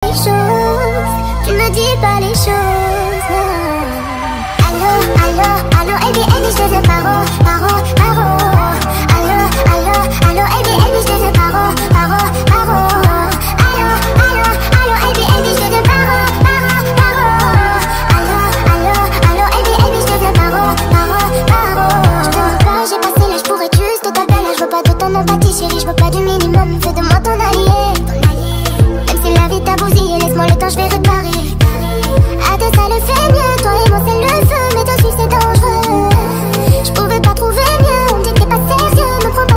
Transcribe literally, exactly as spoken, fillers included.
les choses, tu me dis pas les choses. Allô, allô, allô, Elbi, Elbi, je te veux paro, paro, paro. Allô, allô, allô, Elbi, Elbi, je te veux paro, paro, paro. Allô, allô, allô, Elbi, Elbi, je te veux paro, paro, paro. Allô, allô, allô, Elbi, Elbi, je te veux paro, paro, paro. Je te veux pas, j'ai passé l'âge pour être juste total. Je veux pas de ton empathie, chérie, je veux pas du minimum. Fais de moi ton allié. Même si la vie t'a bousillé, laisse-moi le temps, je vais réparer. À deux, ça le fait mieux.